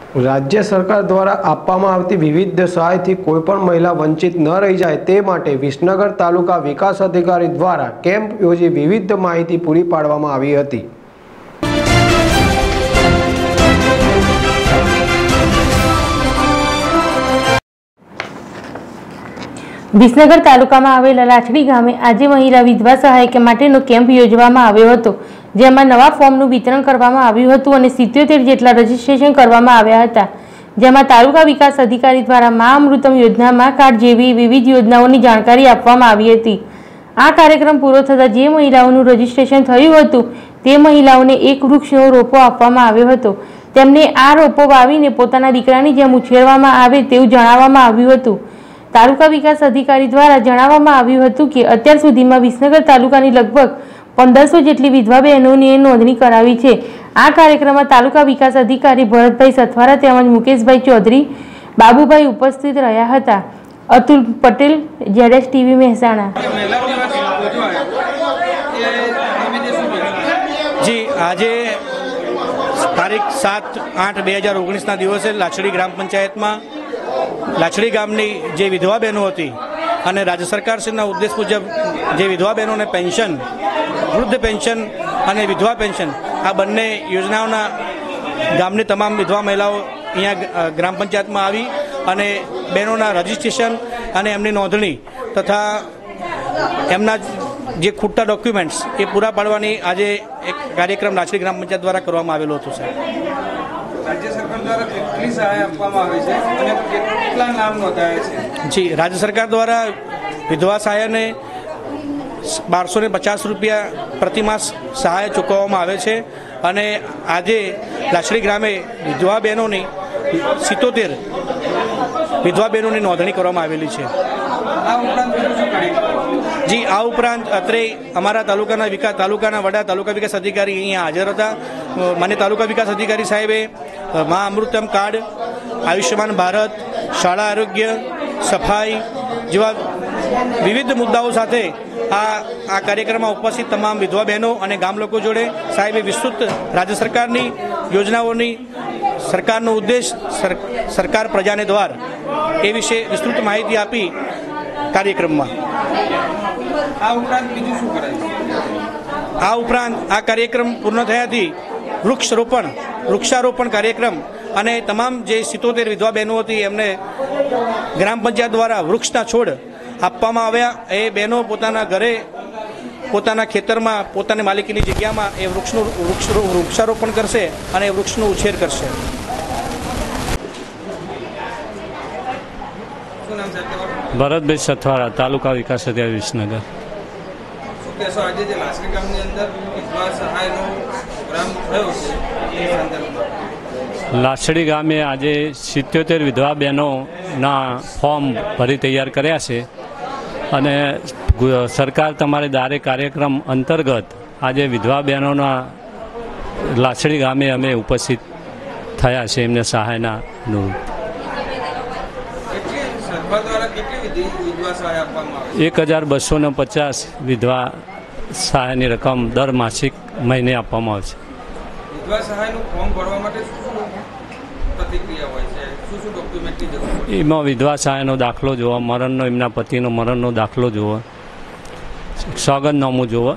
રાજ્ય સરકાર દ્વારા આપવામાં આવતી વિવિધ સહાયથી કોઈપણ મહિલા વંચિત ન રહી જાય તે માટે વિસનગર તાલુકા વિકાસ અધિકારી દ્વારા કેમ્પ યોજી વિવિધ માહિતી પૂરી પાડવામાં આવી હતી। વિસનગર તાલુકામાં આવેલા લાછડી ગામે આજે મહિલા વિધવા સહાયક માટેનો કેમ્પ યોજવામાં આવ્યો હતો, જેમાં નવા ફોર્મનું વિતરણ કરવામાં આવ્યું હતું અને 77 જેટલા રજીસ્ટ્રેશન કરવામાં આવ્યા હતા, જેમાં તાલુકા વિકાસ અધિકારી દ્વારા મા અમૃતમ યોજના, મા કાર્ડ જેવી વિવિધ યોજનાઓની જાણકારી આપવામાં આવી હતી। આ કાર્યક્રમ પૂરો થતાં જે મહિલાઓનું રજીસ્ટ્રેશન થયું હતું તે મહિલાઓને એક વૃક્ષનો રોપો આપવામાં આવ્યો હતો। તેમને આ રોપો વાવીને પોતાના દીકરાની જેમ ઉછેરવામાં આવે તેવું જણાવવામાં આવ્યું હતું। તાલુકા વિકાસ અધિકારી દ્વારા જણાવવામાં આવ્યું હતું કે અત્યાર સુધીમાં વિસનગર તાલુકાની લગભગ 1500 જેટલી વિધવા બહેનોની નોંધણી કરાવી છે। આ કાર્યક્રમમાં તાલુકા વિકાસ અધિકારી ભરતભાઈ સથવારા તેમજ મુકેશભાઈ ચૌધરી, બાબુભાઈ ઉપસ્થિત રહ્યા હતા। Atul Patel, ZS TV Mehsana. જી, આજે તારીખ 7/8/2019 દિવસે લાછડી ગ્રામ પંચાયતમાં લાછડી ગામની જે વિધવા બહેનો હતી અને રાજ્ય સરકારશ્રીના ઉદ્દેશ મુજબ જે વિધવા બહેનોને પેન્શન, વૃદ્ધ પેન્શન અને વિધવા પેન્શન આ બંને યોજનાઓના ગામની તમામ વિધવા મહિલાઓ અહીંયા ગ્રામ પંચાયતમાં આવી અને બહેનોના રજીસ્ટ્રેશન અને એમની નોંધણી તથા એમના જે ખૂટતા ડોક્યુમેન્ટ્સ એ પૂરા પાડવાની આજે એક કાર્યક્રમ લાછડી ગ્રામ પંચાયત દ્વારા કરવામાં આવેલો હતો। સર, રાજ્ય સરકાર દ્વારા કેટલી સહાય આપવામાં આવે છે અને કેટલા નામ નોંધાયા છે? જી, રાજ્ય સરકાર દ્વારા વિધવા સહાયને 1250 રૂપિયા પ્રતિમાસ સહાય ચૂકવવામાં આવે છે અને આજે લાછડી ગ્રામે વિધવા બહેનોની 77 વિધવા બહેનોની નોંધણી કરવામાં આવેલી છે। જી, આ ઉપરાંત અત્રે અમારા તાલુકાના વડા તાલુકા વિકાસ અધિકારી અહીંયા હાજર હતા। માન્ય તાલુકા વિકાસ અધિકારી સાહેબે મા અમૃતમ કાર્ડ, આયુષ્યમાન ભારત, શાળા આરોગ્ય, સફાઈ જેવા વિવિધ મુદ્દાઓ સાથે આ કાર્યક્રમમાં ઉપસ્થિત તમામ વિધવા બહેનો અને ગામ લોકો જોડે સાહેબે વિસ્તૃત રાજ્ય સરકારની યોજનાઓની, સરકારનો ઉદ્દેશ સરકાર પ્રજાને દ્વાર એ વિશે વિસ્તૃત માહિતી આપી કાર્યક્રમમાં। આ ઉપરાંત બીજું શું કરાય છે? આ ઉપરાંત આ કાર્યક્રમ પૂર્ણ થયાથી વૃક્ષારોપણ કાર્યક્રમ અને તમામ જે 77 વિધવા બહેનો હતી એમને ગ્રામ પંચાયત દ્વારા વૃક્ષના છોડ આપવામાં આવ્યા। એ બહેનો પોતાના ઘરે, પોતાના ખેતરમાં, પોતાની માલિકીની જગ્યામાં એ વૃક્ષારોપણ કરશે અને વૃક્ષનો ઉછેર કરશે। ભરતભાઈ સથવારા, તાલુકા વિકાસ અધિકારી વિસનગર। શું કહેશો, આજે જે લાછડી ગામની અંદર વિધવા સહાયનો પ્રારંભ થયો છે એ સંદર્ભમાં? લાછડી ગામે આજે 77 વિધવા બહેનોના ફોર્મ ભરી તૈયાર કર્યા છે અને સરકાર તમારે દારે કાર્યક્રમ અંતર્ગત આજે વિધવા બહેનોના લાછડી ગામે અમે ઉપસ્થિત થયા છે એમને સહાયના અનુરૂપ। 1250 વિધવા સહાયની રકમ દર માસિક મહિને આપવામાં આવે છે। વિધવા સહાયનું ફોર્મ ભરવા માટે શું પ્રતિક્રિયા હોય છે? શું ડોક્યુમેન્ટની જરૂર હોય? એમાં વિધવા સહાયનો દાખલો જોવા, મરણનો, એમના પતિનો મરણનો દાખલો જોવા, સોગંદનામું જોવા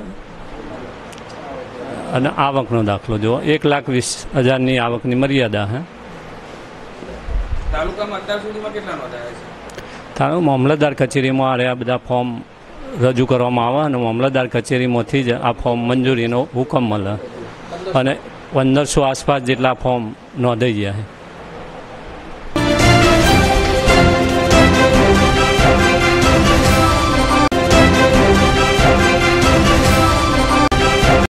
અને આવકનો દાખલો જોવા। 1,20,000ની આવકની મર્યાદા હે। તાલુકામાં અત્યાર સુધીમાં કેટલા નોંધાયા છે? મામલતદાર કચેરીમાં આ બધા ફોર્મ રજૂ કરવામાં આવે અને મામલતદાર કચેરીમાંથી જ આ ફોર્મ મંજૂરીનો હુકમ મળે અને 1500 આસપાસ જેટલા ફોર્મ નોંધાઈ ગયા છે।